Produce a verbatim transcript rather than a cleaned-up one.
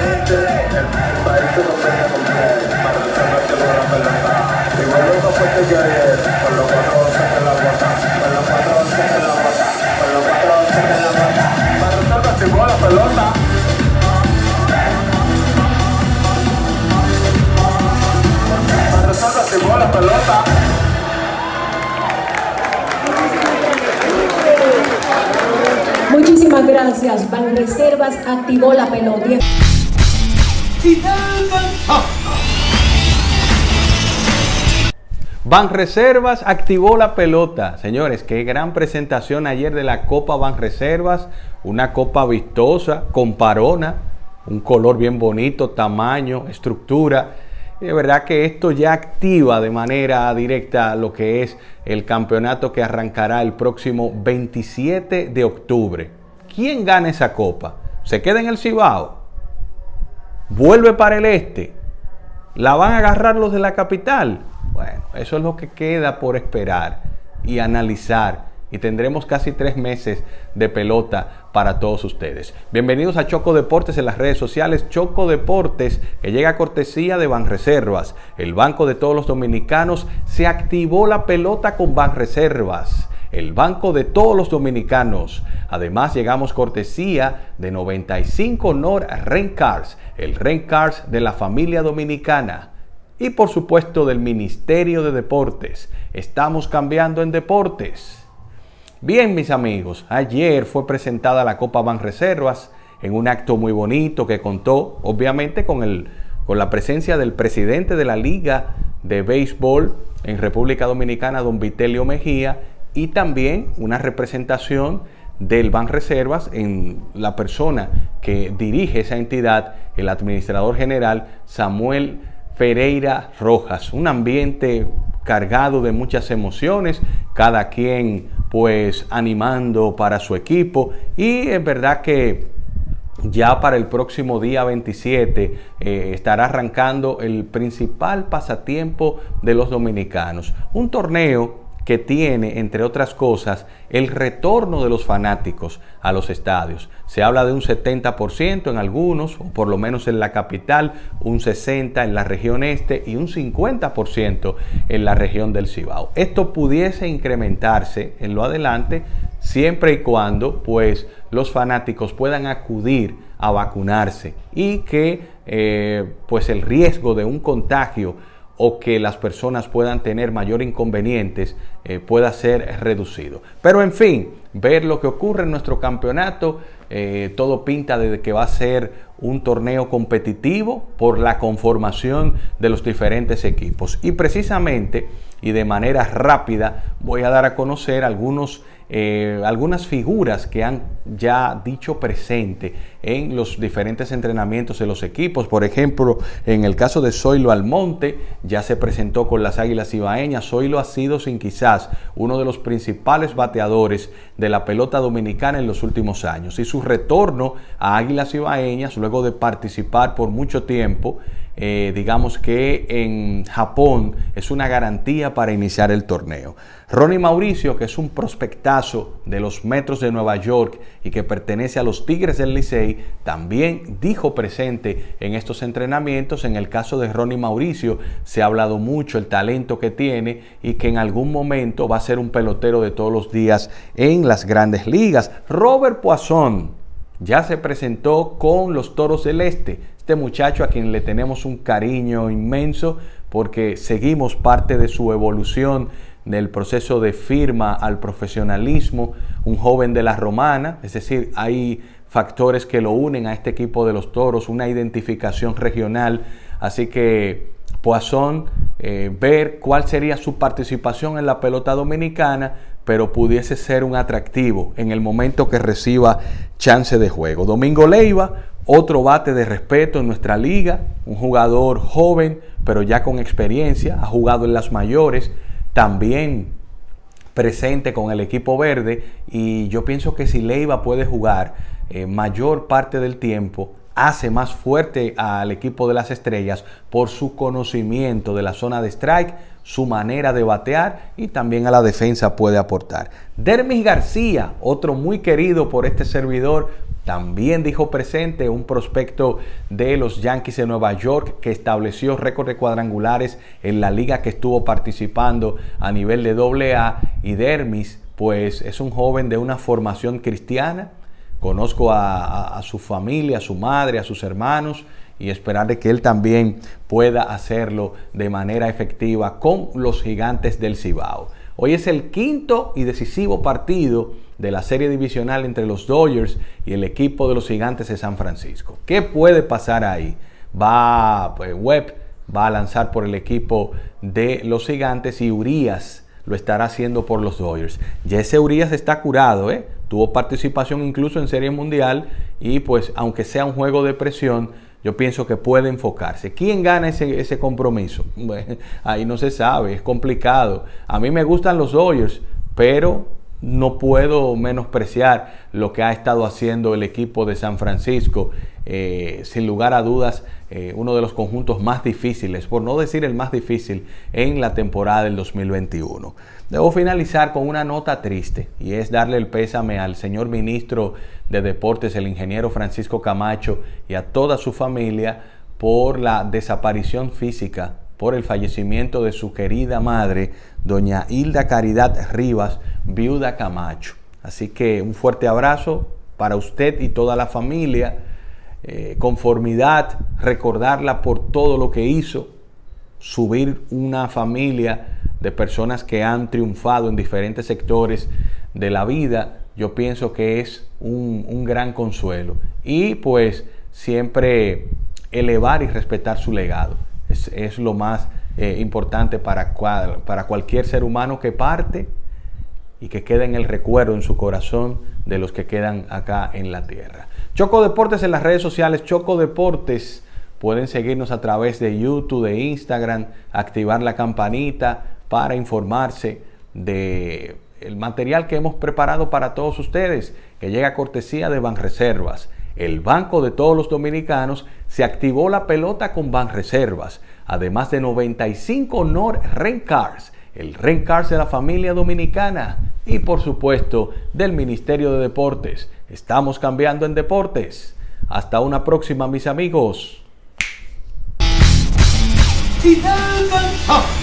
gente, el país se convierte con piel, para el salvarte con la pelota. Y vuelve más fuerte que ayer, con los cuatro once que la bota, con los cuatro once que la bota, con los cuatro once que la bota. Para el salvarte con la pelota. Para el salvarte con la pelota. Muchísimas gracias. Banreservas activó la pelota. Banreservas activó la pelota. Señores, qué gran presentación ayer de la Copa Banreservas. Una copa vistosa, comparona, un color bien bonito, tamaño, estructura. Y de verdad que esto ya activa de manera directa lo que es el campeonato que arrancará el próximo veintisiete de octubre. ¿Quién gana esa copa? ¿Se queda en el Cibao? ¿Vuelve para el este? ¿La van a agarrar los de la capital? Bueno, eso es lo que queda por esperar y analizar. Y tendremos casi tres meses de pelota para todos ustedes. Bienvenidos a Choco Deportes en las redes sociales. Choco Deportes, que llega a cortesía de Banreservas. El banco de todos los dominicanos. Se activó la pelota con Banreservas, el banco de todos los dominicanos. Además, llegamos cortesía de noventa y cinco Nord Rent Cars, el Rent Cars de la familia dominicana. Y por supuesto del Ministerio de Deportes. Estamos cambiando en deportes. Bien, mis amigos, ayer fue presentada la Copa Banreservas en un acto muy bonito que contó, obviamente, con, el, con la presencia del presidente de la Liga de Béisbol en República Dominicana, don Vitelio Mejía, y también una representación del Banreservas en la persona que dirige esa entidad, el administrador general Samuel Ferreira Rojas. Un ambiente cargado de muchas emociones, cada quien pues animando para su equipo, y es verdad que ya para el próximo día veintisiete eh, estará arrancando el principal pasatiempo de los dominicanos, un torneo que tiene, entre otras cosas, el retorno de los fanáticos a los estadios. Se habla de un setenta por ciento en algunos, o por lo menos en la capital, un sesenta por ciento en la región este y un cincuenta por ciento en la región del Cibao. Esto pudiese incrementarse en lo adelante, siempre y cuando pues, los fanáticos puedan acudir a vacunarse y que eh, pues el riesgo de un contagio o que las personas puedan tener mayor inconvenientes eh, pueda ser reducido. Pero en fin, ver lo que ocurre en nuestro campeonato, eh, todo pinta de que va a ser un torneo competitivo por la conformación de los diferentes equipos. Y precisamente, y de manera rápida, voy a dar a conocer algunos Eh, algunas figuras que han ya dicho presente en los diferentes entrenamientos de los equipos. Por ejemplo, en el caso de Zoilo Almonte, ya se presentó con las Águilas Cibaeñas. Zoilo ha sido sin quizás uno de los principales bateadores de la pelota dominicana en los últimos años, y su retorno a Águilas Cibaeñas luego de participar por mucho tiempo Eh, digamos que en Japón es una garantía para iniciar el torneo. Ronnie Mauricio, que es un prospectazo de los Metros de Nueva York y que pertenece a los Tigres del Licey, también dijo presente en estos entrenamientos. En el caso de Ronnie Mauricio se ha hablado mucho el talento que tiene y que en algún momento va a ser un pelotero de todos los días en las grandes ligas. Robert Puason ya se presentó con los Toros del Este. Este muchacho a quien le tenemos un cariño inmenso porque seguimos parte de su evolución del proceso de firma al profesionalismo, un joven de la Romana, es decir, hay factores que lo unen a este equipo de los Toros, una identificación regional, así que Puason, eh, ver cuál sería su participación en la pelota dominicana, pero pudiese ser un atractivo en el momento que reciba chance de juego. Domingo Leiva, otro bate de respeto en nuestra liga, un jugador joven, pero ya con experiencia, ha jugado en las mayores, también presente con el equipo verde, y yo pienso que si Leiva puede jugar eh, mayor parte del tiempo, hace más fuerte al equipo de las Estrellas por su conocimiento de la zona de strike, su manera de batear y también a la defensa puede aportar. Dermis García, otro muy querido por este servidor, también dijo presente, un prospecto de los Yankees de Nueva York que estableció récord de cuadrangulares en la liga que estuvo participando a nivel de doble A. Y Dermis, pues es un joven de una formación cristiana. Conozco a, a, a su familia, a su madre, a sus hermanos, y esperar de que él también pueda hacerlo de manera efectiva con los Gigantes del Cibao. Hoy es el quinto y decisivo partido de la serie divisional entre los Dodgers y el equipo de los Gigantes de San Francisco. ¿Qué puede pasar ahí? Va, pues, Webb va a lanzar por el equipo de los Gigantes y Urias lo estará haciendo por los Dodgers. Ya ese Urias está curado, ¿eh? Tuvo participación incluso en Serie Mundial y pues aunque sea un juego de presión, yo pienso que puede enfocarse. ¿Quién gana ese, ese compromiso? Bueno, ahí no se sabe, es complicado. A mí me gustan los Dodgers, pero no puedo menospreciar lo que ha estado haciendo el equipo de San Francisco. Eh, sin lugar a dudas, eh, uno de los conjuntos más difíciles, por no decir el más difícil, en la temporada del dos mil veintiuno. Debo finalizar con una nota triste y es darle el pésame al señor ministro de Deportes, el ingeniero Francisco Camacho, y a toda su familia por la desaparición física, por el fallecimiento de su querida madre, doña Hilda Caridad Rivas, viuda Camacho. Así que un fuerte abrazo para usted y toda la familia. Eh, conformidad, recordarla por todo lo que hizo, subir una familia de personas que han triunfado en diferentes sectores de la vida, yo pienso que es un, un gran consuelo. Y pues siempre elevar y respetar su legado. Es, es lo más eh, importante para, cual, para cualquier ser humano que parte y que quede en el recuerdo, en su corazón, de los que quedan acá en la tierra. Choco Deportes en las redes sociales, Choco Deportes. Pueden seguirnos a través de YouTube, de Instagram, activar la campanita para informarse de el material que hemos preparado para todos ustedes, que llega a cortesía de Banreservas. El banco de todos los dominicanos. Se activó la pelota con Banreservas, además de noventa y cinco Honor Rent Cars, el Rent Cars de la familia dominicana, y por supuesto del Ministerio de Deportes. Estamos cambiando en deportes. Hasta una próxima, mis amigos. Inalcanzable.